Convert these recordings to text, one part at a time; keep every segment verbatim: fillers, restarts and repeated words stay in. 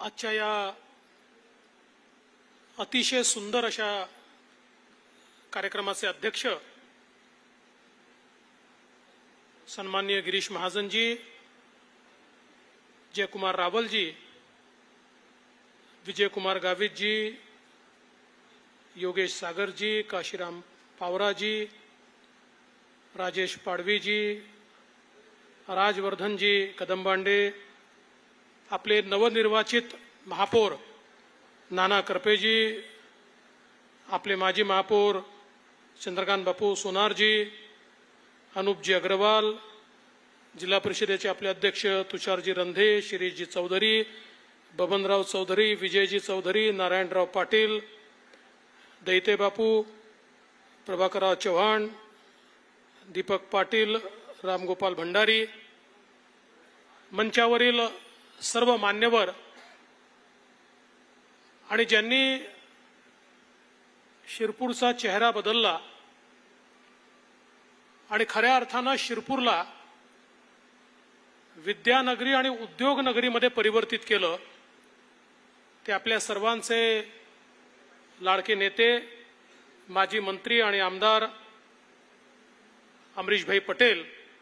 आजच्या या अतिशय सुंदर अशा कार्यक्रमाचे अध्यक्ष सन्माननीय गिरीश महाजनजी, जयकुमार रावलजी, विजयकुमार गावितजी, योगेश सागरजी, काशीराम पावराजी, राजेश पाडवीजी, राजवर्धनजी कदमबांडे, आपले नवनिर्वाचित महापौर नाना करपेजी, आपले माजी महापौर चंद्रकांत बापू सोनारजी, अनुपजी अग्रवाल, जिल्हा परिषदेचे आपले अध्यक्ष तुषारजी रंधे, शिरीषजी चौधरी, बबनराव चौधरी, विजयजी चौधरी, नारायणराव पाटील, दैते बापू, प्रभाकरराव चव्हाण, दीपक पाटील, रामगोपाल भंडारी, मंचावरील सर्व मान्यवर आणि ज्यांनी शिरपूरचा चेहरा बदलला आणि खऱ्या अर्थानं शिरपूरला विद्यानगरी आणि उद्योग नगरीमध्ये परिवर्तित केलं, ते आपल्या सर्वांचे लाडके नेते माजी मंत्री आणि आमदार अमरीशभाई पटेल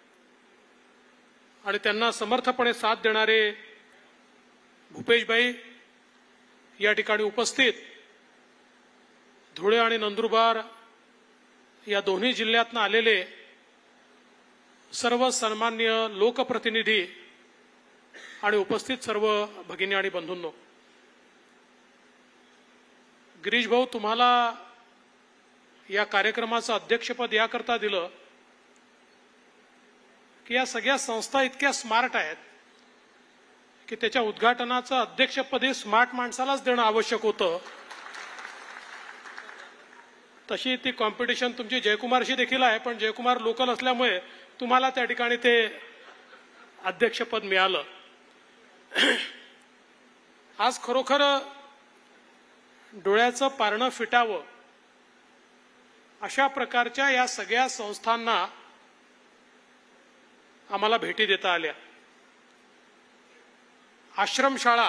आणि त्यांना समर्थपणे साथ देणारे भूपेशभाई, या ठिकाणी उपस्थित धुळे आणि नंदुरबार या दोन्ही जिल्ह्यातून आलेले सर्व सन्माननीय लोकप्रतिनिधी आणि उपस्थित सर्व भगिनी आणि बंधूंनो, गिरीश भाऊ, तुम्हाला या कार्यक्रमाचं अध्यक्षपद याकरता दिलं की या सगळ्या संस्था इतक्या स्मार्ट आहेत की त्याच्या उद्घाटनाचं अध्यक्षपदी स्मार्ट माणसालाच देणं आवश्यक होतं. तशी ती कॉम्पिटिशन तुमची जयकुमारशी देखील आहे, पण जयकुमार लोकल असल्यामुळे तुम्हाला त्या ठिकाणी ते अध्यक्षपद मिळालं. आज खरोखर डोळ्याचं पारणं फिटावं अशा प्रकारच्या या सगळ्या संस्थांना आम्हाला भेटी देता आल्या. आश्रमशाळा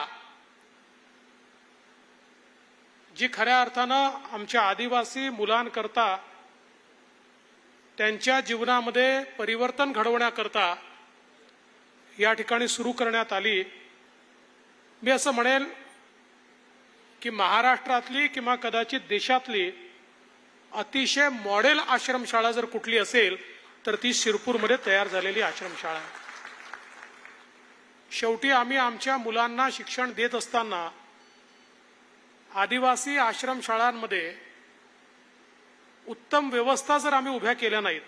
जी खऱ्या अर्थानं आमच्या आदिवासी मुलांकरता त्यांच्या जीवनामध्ये परिवर्तन घडवण्याकरता या ठिकाणी सुरू करण्यात आली. मी असं म्हणेल की महाराष्ट्रातली किंवा कदाचित देशातली अतिशय मॉडेल आश्रमशाळा जर कुठली असेल तर ती शिरपूरमध्ये तयार झालेली आश्रमशाळा. शेवटी आम्ही आमच्या मुलांना शिक्षण देत असताना आदिवासी आश्रमशाळांमध्ये उत्तम व्यवस्था जर आम्ही उभ्या केल्या नाहीत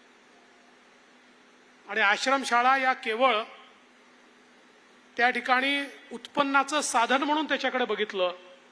आणि आश्रमशाळा या केवळ त्या ठिकाणी उत्पन्नाचं साधन म्हणून त्याच्याकडे बघितलं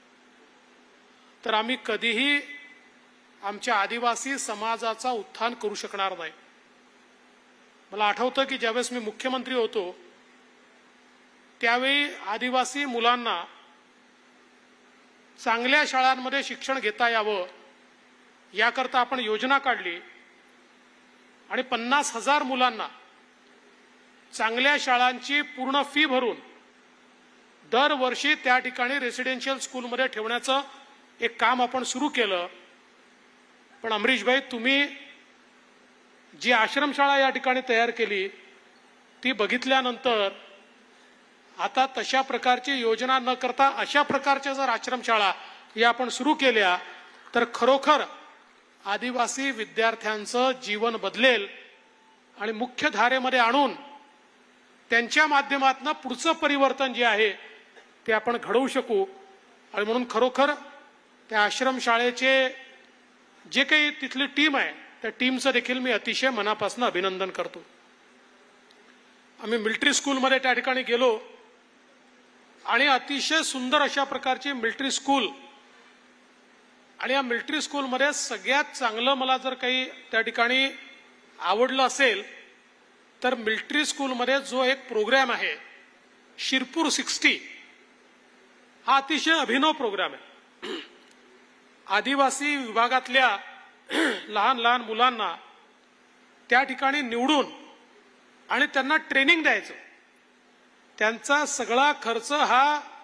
तर आम्ही कधीही आमच्या आदिवासी समाजाचा उत्थान करू शकणार नाही. मला आठवतं की ज्यावेळेस मी मुख्यमंत्री होतो त्यावेळी आदिवासी मुलांना चांगल्या शाळांमध्ये शिक्षण घेता यावं याकरता आपण योजना काढली आणि पन्नास हजार मुलांना चांगल्या शाळांची पूर्ण फी भरून दरवर्षी त्या ठिकाणी रेसिडेन्शियल स्कूलमध्ये ठेवण्याचं एक काम आपण सुरू केलं. पण अमरीशभाई, तुम्ही जी आश्रमशाळा या ठिकाणी तयार केली ती बघितल्यानंतर आता तशा प्रकारची योजना न करता अशा प्रकारच्या जर आश्रमशाळा या आपण सुरू केल्या तर खरोखर आदिवासी विद्यार्थ्यांचं जीवन बदलेल आणि मुख्य धारेमध्ये आणून त्यांच्या माध्यमातून पुढचं परिवर्तन जे आहे ते आपण घडवू शकू. आणि म्हणून खरोखर त्या आश्रमशाळेचे जे काही तिथली टीम आहे त्या टीमचं देखील मी अतिशय मनापासून अभिनंदन करतो. आम्ही मिलिटरी स्कूलमध्ये त्या ठिकाणी गेलो आणि अतिशय सुंदर अशा प्रकारची मिलिटरी स्कूल, आणि या मिलिटरी स्कूलमध्ये सगळ्यात चांगलं मला जर काही त्या ठिकाणी आवडलं असेल तर मिलिटरी स्कूलमध्ये जो एक प्रोग्राम आहे शिरपूर सिक्स्टी, हा अतिशय अभिनव प्रोग्राम आहे. आदिवासी विभागातल्या लहान लहान मुलांना त्या ठिकाणी निवडून आणि त्यांना ट्रेनिंग द्यायचं. त्यांचा सगळा खर्च हा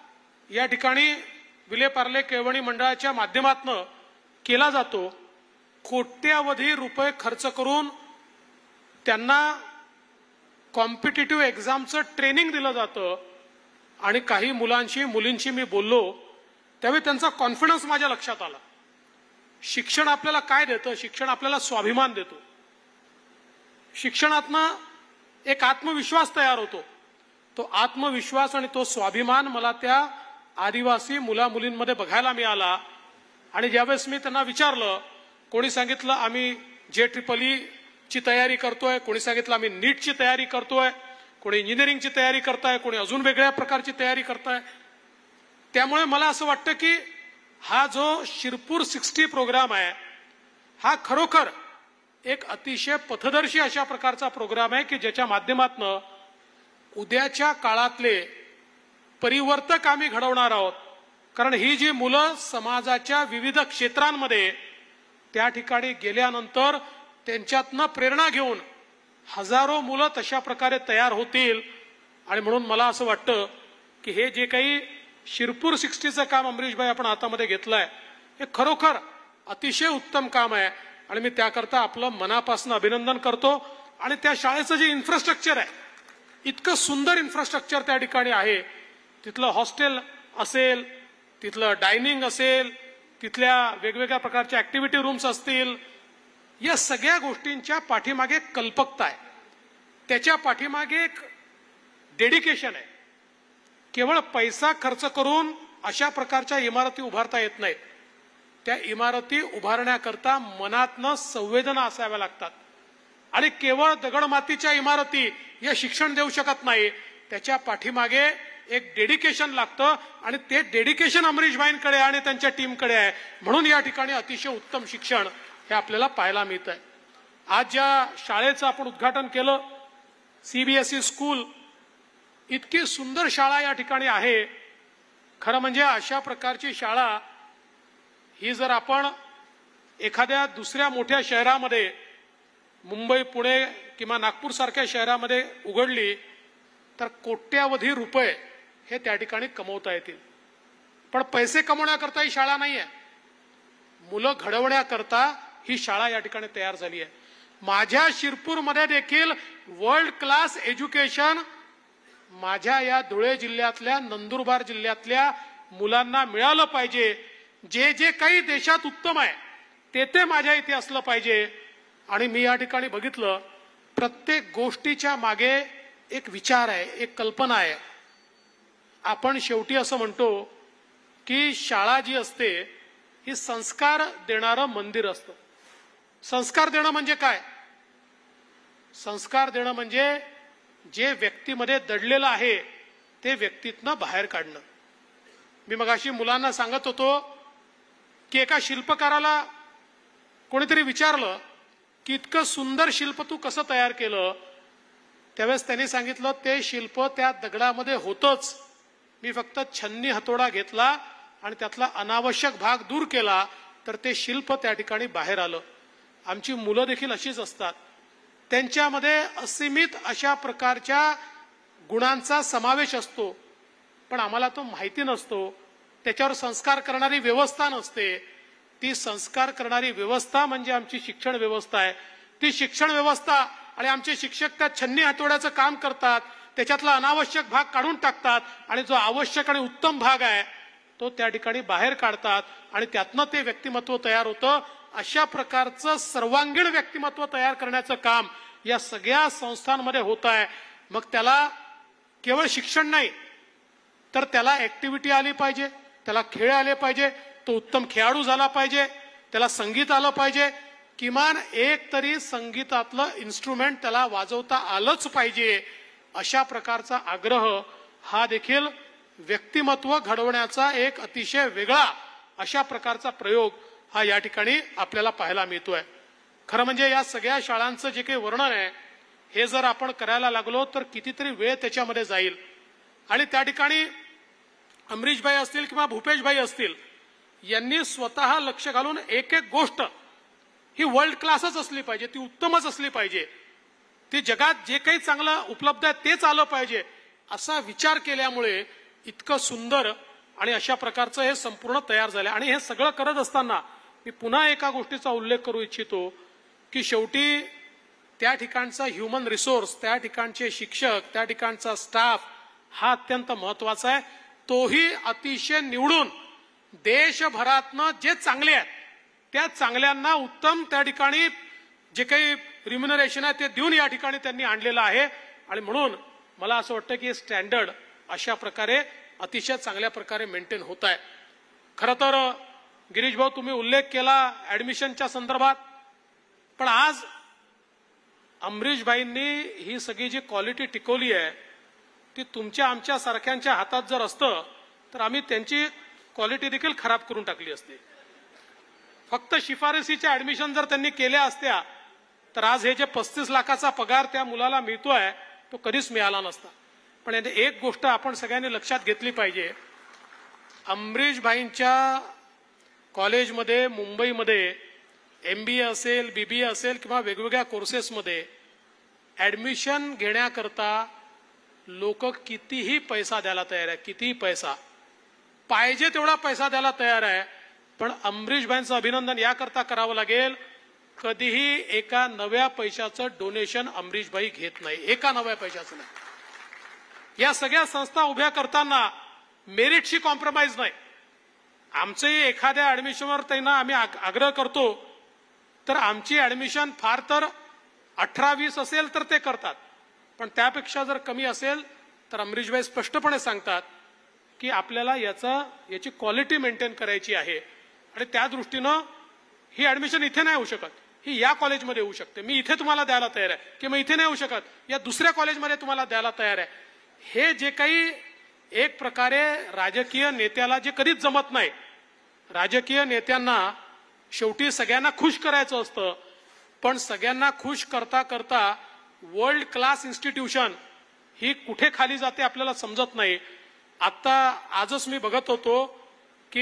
या ठिकाणी विलेपार्ले केळवणी मंडळाच्या माध्यमातून केला जातो। कोट्यावधी रुपये खर्च करून त्यांना कॉम्पिटिटिव्ह एक्झामचं ट्रेनिंग दिलं जातं आणि काही मुलांशी मुलींशी मी बोललो त्यावेळी त्यांचा कॉन्फिडन्स माझ्या लक्षात आला। शिक्षण आपल्याला काय देतं? शिक्षण आपल्याला स्वाभिमान देतो। शिक्षणातनं एक आत्मविश्वास तयार होतो। तो आत्मविश्वास आणि तो स्वाभिमान मला त्या आदिवासी मुला मुलींमध्ये बघायला मिळाला। आणि ज्यावेळेस मी त्यांना विचारलं, कोणी सांगितलं आम्ही जे ट्रिपल ई ची तयारी करतोय, कोणी सांगितलं आम्ही नीटची तयारी करतोय, कोणी इंजिनिअरिंगची तयारी करताय, कोणी अजून वेगळ्या प्रकारची तयारी करताय। त्यामुळे मला असं वाटतं की हा जो शिरपूर साठ प्रोग्राम आहे हा खरोखर एक अतिशय पथदर्शी अशा प्रकारचा प्रोग्राम आहे की ज्याच्या माध्यमातून उद्याच्या काळातले परिवर्तक आम्ही घडवणार आहोत। कारण ही जी मुलं समाजाच्या विविध क्षेत्रांमध्ये त्या ठिकाणी गेल्यानंतर त्यांच्यातनं प्रेरणा घेऊन हजारो मुलं तशा प्रकारे तयार होतील। आणि म्हणून मला असं वाटतं की हे जे काही शिरपूर साठचं काम अमरीशभाई आपण हातामध्ये घेतलंय हे खरोखर अतिशय उत्तम काम आहे आणि मी त्याकरता आपलं मनापासून अभिनंदन करतो। आणि त्या शाळेचं जे इन्फ्रास्ट्रक्चर आहे, इतकं सुंदर इन्फ्रास्ट्रक्चर त्या ठिकाणी आहे। तिथलं हॉस्टेल असेल, तिथलं डायनिंग असेल, तिथल्या वेगवेगळ्या प्रकारच्या ऍक्टिव्हिटी रूम्स असतील, या सगळ्या गोष्टींच्या पाठीमागे कल्पकता आहे, त्याच्या पाठीमागे एक डेडिकेशन आहे। केवळ पैसा खर्च करून अशा प्रकारच्या इमारती उभारता येत नाहीत। त्या इमारती उभारण्याकरता मनातनं संवेदना असाव्या लागतात आणि केवळ दगडमातीच्या इमारती या शिक्षण देऊ शकत नाही, त्याच्या पाठीमागे एक डेडिकेशन लागतं आणि ते डेडिकेशन अमरीशभाईंकडे आणि त्यांच्या टीमकडे आहे। म्हणून या ठिकाणी अतिशय उत्तम शिक्षण हे आपल्याला पाहायला मिळत आहे। आज ज्या शाळेचं आपण उद्घाटन केलं, सीबीएसई स्कूल, इतकी सुंदर शाळा या ठिकाणी आहे। खरं म्हणजे अशा प्रकारची शाळा ही जर आपण एखाद्या दुसऱ्या मोठ्या शहरामध्ये, मुंबई, पुणे किंवा नागपूर सारख्या शहरामध्ये उघडली तर कोट्यावधी रुपये हे त्या ठिकाणी कमवता येतील। पण पैसे कमवण्याकरता ही शाळा नाही आहे, मुलं घडवण्याकरता ही शाळा या ठिकाणी तयार झाली आहे। माझ्या शिरपूरमध्ये देखील वर्ल्ड क्लास एज्युकेशन माझ्या या धुळे जिल्ह्यातल्या, नंदुरबार जिल्ह्यातल्या मुलांना मिळालं पाहिजे। जे जे काही देशात उत्तम आहे ते ते माझ्या इथे असलं पाहिजे। आणि मी या ठिकाणी बघितलं, प्रत्येक गोष्टीच्या मागे एक विचार आहे, एक कल्पना आहे। आपण शेवटी असं म्हणतो की शाळा जी असते ही संस्कार देणारं मंदिर असतं। संस्कार देणं म्हणजे काय? संस्कार देणं म्हणजे जे व्यक्तीमध्ये दडलेलं आहे ते व्यक्तीतनं बाहेर काढणं। मी मगाशी मुलांना सांगत होतो की एका शिल्पकाराला कोणीतरी विचारलं की इतकं सुंदर शिल्प तू कसं तयार केलं? त्यावेळेस त्यांनी सांगितलं, ते शिल्प त्या दगडामध्ये होतंच, मी फक्त छन्नी हातोडा घेतला आणि त्यातला अनावश्यक भाग दूर केला तर ते शिल्प त्या ठिकाणी बाहेर आलं। आमची मुलं देखील अशीच असतात, त्यांच्यामध्ये असीमित अशा प्रकारच्या गुणांचा समावेश असतो, पण आम्हाला तो माहिती नसतो। त्याच्यावर संस्कार करणारी व्यवस्था नसते। ती संस्कार करणारी व्यवस्था म्हणजे आमची शिक्षण व्यवस्था आहे। ती शिक्षण व्यवस्था आणि आमचे शिक्षक त्या छन्नी हातोड्याचं काम करतात, त्याच्यातला अनावश्यक भाग काढून टाकतात आणि जो आवश्यक आणि उत्तम भाग आहे तो त्या ठिकाणी बाहेर काढतात आणि त्यातनं ते व्यक्तिमत्व तयार होतं। अशा प्रकारचं सर्वांगीण व्यक्तिमत्व तयार करण्याचं काम या सगळ्या संस्थांमध्ये होत आहे। मग त्याला केवळ शिक्षण नाही तर त्याला ऍक्टिव्हिटी आली पाहिजे, त्याला खेळ आले पाहिजे, तो उत्तम खेळाडू झाला पाहिजे, त्याला संगीत आलं पाहिजे, किमान एक तरी संगीतातलं इन्स्ट्रुमेंट त्याला वाजवता आलंच पाहिजे। अशा प्रकारचा आग्रह हा देखील व्यक्तिमत्व घडवण्याचा एक अतिशय वेगळा अशा प्रकारचा प्रयोग हा या ठिकाणी आपल्याला पाहायला मिळतोय। खरं म्हणजे या सगळ्या शाळांचं जे काही वर्णन आहे हे जर आपण करायला लागलो तर कितीतरी वेळ त्याच्यामध्ये जाईल। आणि त्या ठिकाणी अमरीशभाई असतील किंवा भूपेशभाई असतील यांनी स्वतः लक्ष घालून एक एक गोष्ट ही वर्ल्ड क्लासच असली पाहिजे, ती उत्तमच असली पाहिजे, ती जगात जे काही चांगलं उपलब्ध आहे तेच आलं पाहिजे असा विचार केल्यामुळे इतकं सुंदर आणि अशा प्रकारचं हे संपूर्ण तयार झालं। आणि हे सगळं करत असताना मी पुन्हा एका गोष्टीचा उल्लेख करू इच्छितो की शेवटी त्या ठिकाणचा ह्युमन रिसोर्स, त्या ठिकाणचे शिक्षक, त्या ठिकाणचा स्टाफ हा अत्यंत महत्वाचा आहे। तोही अतिशय निवडून देशभरातनं जे चांगले आहेत त्या चांगल्यांना उत्तम त्या ठिकाणी जे काही रिम्युनरेशन आहे ते देऊन या ठिकाणी त्यांनी आणलेलं आहे। आणि म्हणून मला असं वाटतं की स्टँडर्ड अशा प्रकारे अतिशय चांगल्या प्रकारे मेंटेन होत आहे। खरं तर गिरीश भाऊ तुम्ही उल्लेख केला ऍडमिशनच्या संदर्भात, पण आज अमरीश भाईंनी ही सगळी जी क्वालिटी टिकवली आहे ती तुमच्या आमच्या सारख्यांच्या हातात जर असतं तर आम्ही त्यांची क्वालिटी देखील खराब करून टाकली असते। फक्त शिफारसीच्या ऍडमिशन जर त्यांनी केल्या असत्या तर आज हे जे पस्तीस लाखाचा पगार त्या मुलाला मिळतोय तो कधीच मिळाला नसता। पण एक गोष्ट आपण सगळ्यांनी लक्षात घेतली पाहिजे, अमरीश भाईंच्या कॉलेजमध्ये मुंबईमध्ये एमबीए असेल, बीबीए असेल किंवा वेगवेगळ्या कोर्सेसमध्ये ऍडमिशन घेण्याकरता लोक कितीही पैसा द्यायला तयार आहे, कितीही पैसा पाहिजे तेवढा पैसा द्यायला तयार आहे। पण अमरीश भाईंचं अभिनंदन याकरता करावं लागेल, कधीही एका नव्या पैशाचं डोनेशन अमरीश भाई घेत नाही, एका नव्या पैशाचं नाही। या सगळ्या संस्था उभ्या करताना मेरिटशी कॉम्प्रोमाइज नाही। आमचंही एखाद्या ऍडमिशनवर त्यांना आम्ही आग्रह करतो तर आमची ऍडमिशन फार तर अठरा वीस असेल तर ते करतात, पण त्यापेक्षा जर कमी असेल तर अमरीश भाई स्पष्टपणे सांगतात की आपल्याला याचा याची क्वालिटी मेंटेन करायची आहे आणि त्या दृष्टीनं ही ऍडमिशन इथे नाही होऊ शकत, ही या कॉलेजमध्ये होऊ शकते, मी इथे तुम्हाला द्यायला तयार आहे, की मग इथे नाही होऊ शकत या दुसऱ्या कॉलेजमध्ये तुम्हाला द्यायला तयार आहे। हे जे काही एक प्रकारे राजकीय नेत्याला जे कधीच जमत नाही, राजकीय नेत्यांना शेवटी सगळ्यांना खुश करायचं असतं, पण सगळ्यांना खुश करता करता वर्ल्ड क्लास इन्स्टिट्यूशन ही कुठे खाली जाते आपल्याला समजत नाही। आता आजच मी बघत होतो की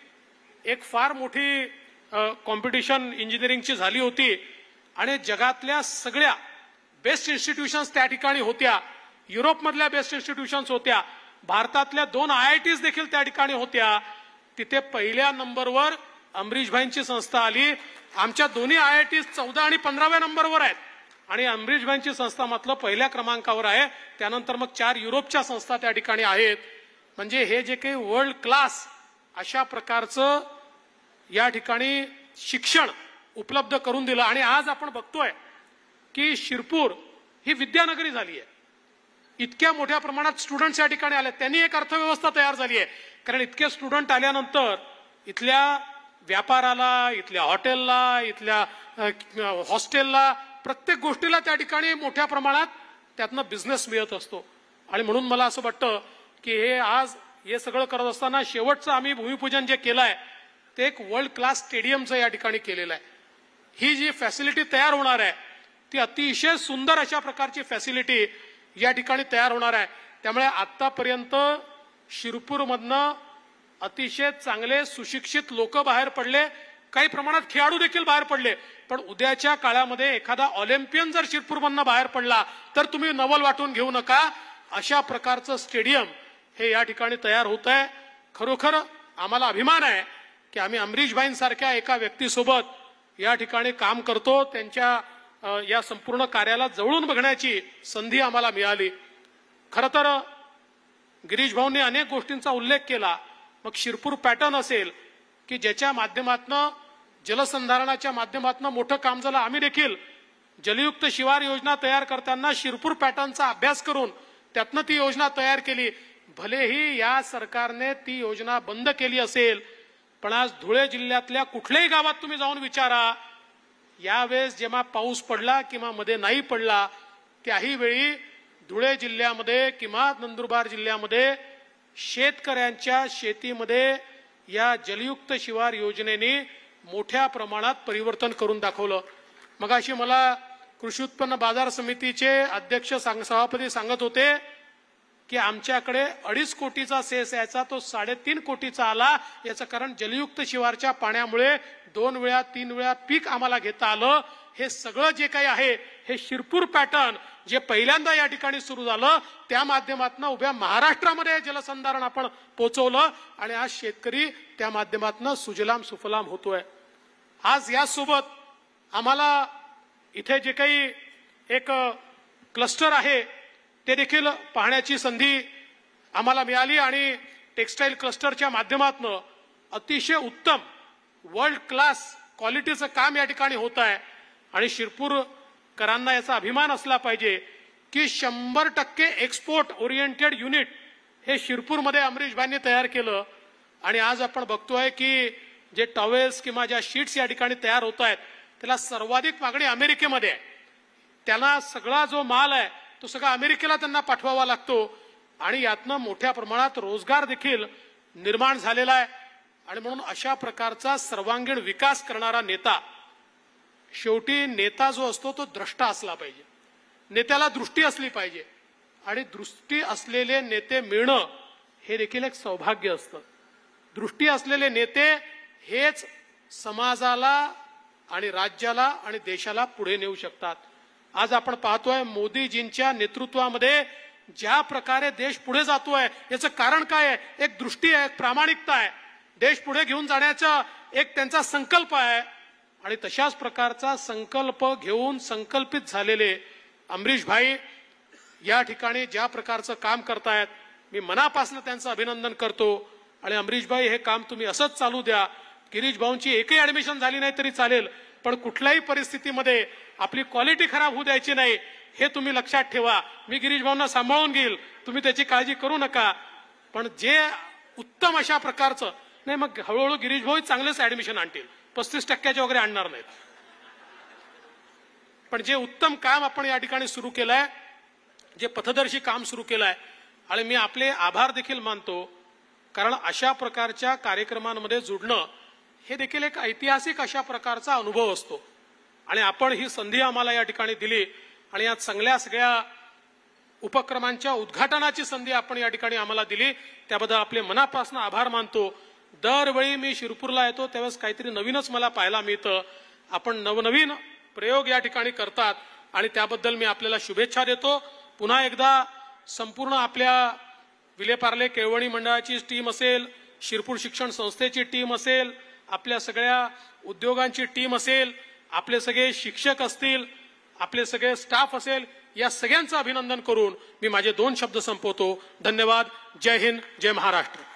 एक फार मोठी कॉम्पिटिशन इंजिनिअरिंगची झाली होती आणि जगातल्या सगळ्या बेस्ट इन्स्टिट्यूशन्स त्या ठिकाणी होत्या, युरोपमधल्या बेस्ट इन्स्टिट्यूशन्स होत्या, भारतातल्या दोन आय आय टीज देखील त्या ठिकाणी होत्या। तिथे पहिल्या नंबरवर अमरीश भाईंची संस्था आली। आमच्या दोन्ही आय आय टीज चौदा आणि पंधराव्या नंबरवर आहेत आणि अमरीश भाईंची संस्था मात्र पहिल्या क्रमांकावर आहे। त्यानंतर मग चार युरोपच्या संस्था त्या ठिकाणी आहेत। म्हणजे हे जे काही वर्ल्ड क्लास अशा प्रकारचं या ठिकाणी शिक्षण उपलब्ध करून दिलं। आणि आज आपण बघतोय की शिरपूर ही विद्यानगरी झाली आहे, इतक्या मोठ्या प्रमाणात स्टुडंट्स या ठिकाणी आले, त्यांनी एक अर्थव्यवस्था तयार झाली आहे। कारण इतके स्टुडंट आल्यानंतर इथल्या व्यापाराला, इथल्या हॉटेलला, इथल्या हॉस्टेलला, प्रत्येक गोष्टीला त्या ठिकाणी मोठ्या प्रमाणात त्यातनं बिझनेस मिळत असतो। आणि म्हणून मला असं वाटतं की हे आज हे सगळं करत असताना शेवटचं आम्ही भूमिपूजन जे केलं आहे ते एक वर्ल्ड क्लास स्टेडियमचं या ठिकाणी केलेलं आहे। ही जी फॅसिलिटी तयार होणार आहे ती अतिशय सुंदर अशा प्रकारची फॅसिलिटी या ठिकाणी तयार होणार आहे। त्यामुळे आतापर्यंत शिरपूरमधनं अतिशय चांगले सुशिक्षित लोक बाहेर पडले, काही प्रमाणात खेळाडू देखील बाहेर पडले, पण उद्याच्या काळामध्ये एखादा ऑलिम्पियन जर शिरपूरमधनं बाहेर पडला तर तुम्ही नवल वाटून घेऊ नका, अशा प्रकारचं स्टेडियम हे या ठिकाणी तयार होत आहे। खरोखर आम्हाला अभिमान आहे की आम्ही अमरीश भाईंसारख्या एका व्यक्तीसोबत या ठिकाणी काम करतो, त्यांच्या या संपूर्ण कार्याला जवळून बघण्याची संधी आम्हाला मिळाली। खरं तर गिरीश भाऊंनी अनेक गोष्टींचा उल्लेख केला, मग शिरपूर पॅटर्न असेल की ज्याच्या माध्यमातून जलसंधारणाच्या माध्यमातून मोठं काम झालं। आम्ही देखील जलयुक्त शिवार योजना तयार करताना शिरपूर पॅटर्नचा अभ्यास करून त्यातनं ती योजना तयार केली। भलेही या सरकारने ती योजना बंद केली असेल, पण आज धुळे जिल्ह्यातल्या कुठल्याही गावात तुम्ही जाऊन विचारा, यावेळेस जेव्हा पाऊस पडला किंवा मध्ये नाही पडला त्याही वेळी धुळे जिल्ह्यामध्ये किंवा नंदुरबार जिल्ह्यामध्ये शेतकऱ्यांच्या शेतीमध्ये या जलयुक्त शिवार योजनेने मोठ्या प्रमाणात परिवर्तन करून दाखवलं। मगाशी मला कृषी उत्पन्न बाजार समितीचे अध्यक्ष सभापती सांगत होते की आमच्याकडे अडीच कोटीचा सेस यायचा तो साडेतीन कोटीचा आला। याचं कारण जलयुक्त शिवारच्या पाण्यामुळे दोन वेळा तीन वेळा पीक आम्हाला घेता आलं। हे सगळं जे काही आहे हे शिरपूर पॅटर्न जे पहिल्यांदा या ठिकाणी सुरू झालं त्या माध्यमातून उभ्या महाराष्ट्रामध्ये जलसंधारण आपण पोहोचवलं आणि आज शेतकरी त्या माध्यमातून सुजलाम सुफलाम होतोय। आज यासोबत आम्हाला इथे जे काही एक क्लस्टर आहे ते देखील पाहण्याची संधी आम्हाला मिळाली आणि टेक्सटाईल क्लस्टरच्या माध्यमातून अतिशय उत्तम वर्ल्ड क्लास क्वालिटीचं काम या ठिकाणी होत आहे आणि शिरपूरकरांना याचा अभिमान असला पाहिजे की शंभर टक्के एक्सपोर्ट ओरिएंटेड युनिट हे शिरपूरमध्ये अमरीशभाईंनी तयार केलं आणि आज आपण बघतोय की जे टॉवेल्स किंवा ज्या शीट्स या ठिकाणी तयार होत आहेत त्याला सर्वाधिक मागणी अमेरिकेमध्ये आहे। त्याला सगळा जो माल आहे तो सगळा अमेरिकेला त्यांना पाठवावा लागतो आणि यातनं मोठ्या प्रमाणात रोजगार देखील निर्माण झालेला आहे आणि म्हणून अशा प्रकारचा सर्वांगीण विकास करणारा नेता, शेवटी नेता जो असतो तो द्रष्टा असला पाहिजे, नेत्याला दृष्टी असली पाहिजे आणि दृष्टी असलेले नेते मिळणं हे देखील एक सौभाग्य असतं। दृष्टी असलेले नेते हेच समाजाला आणि राज्याला आणि देशाला पुढे नेऊ शकतात। आज आपण पाहतोय मोदीजींच्या नेतृत्वामध्ये ज्या प्रकारे देश पुढे जातोय याचं कारण काय आहे? एक दृष्टी आहे, प्रामाणिकता आहे, देश पुढे घेऊन जाण्याचा एक त्यांचा संकल्प आहे आणि तशाच प्रकारचा संकल्प घेऊन संकल्पित झालेले अमरीशभाई या ठिकाणी ज्या प्रकारचं काम करतायत मी मनापासून त्यांचं अभिनंदन करतो आणि अमरीशभाई हे काम तुम्ही असंच चालू द्या। गिरीश भाऊंची एकही ऍडमिशन झाली नाही तरी चालेल पण कुठल्याही परिस्थितीमध्ये आपली क्वालिटी खराब होऊ द्यायची नाही हे तुम्ही लक्षात ठेवा। मी गिरीश भाऊंना सांभाळून घेईल, तुम्ही त्याची काळजी करू नका, पण जे उत्तम अशा प्रकारचं नाही मग हळूहळू गिरीश भाऊ चांगलेच ऍडमिशन आणतील, पस्तीस टक्क्याचे वगैरे आणणार नाहीत, पण जे उत्तम काम आपण या ठिकाणी सुरू केलंय, जे पथदर्शी काम सुरू केलंय आणि मी आपले आभार देखील मानतो कारण अशा प्रकारच्या कार्यक्रमांमध्ये जुडणं हे देखील एक ऐतिहासिक अशा प्रकारचा अनुभव असतो आणि आपण ही संधी आम्हाला या ठिकाणी दिली आणि या चांगल्या सगळ्या उपक्रमांच्या उद्घाटनाची संधी आपण या ठिकाणी आम्हाला दिली त्याबद्दल आपले मनापासून आभार मानतो। दरवेळी मी शिरपूरला येतो त्यावेळेस काहीतरी नवीनच मला पाहायला मिळतं, आपण नवनवीन प्रयोग या ठिकाणी करतात आणि त्याबद्दल मी आपल्याला शुभेच्छा देतो। पुन्हा एकदा संपूर्ण आपल्या विलेपार्ले केळवणी मंडळाची टीम असेल, शिरपूर शिक्षण संस्थेची टीम असेल, आपल्या सगळ्या उद्योगांची टीम असेल, आपले सगळे शिक्षक असतील, आपले सगळे स्टाफ असेल, या सगळ्यांचं अभिनंदन करून मी माझे दोन शब्द संपवतो। धन्यवाद। जय हिंद, जय महाराष्ट्र।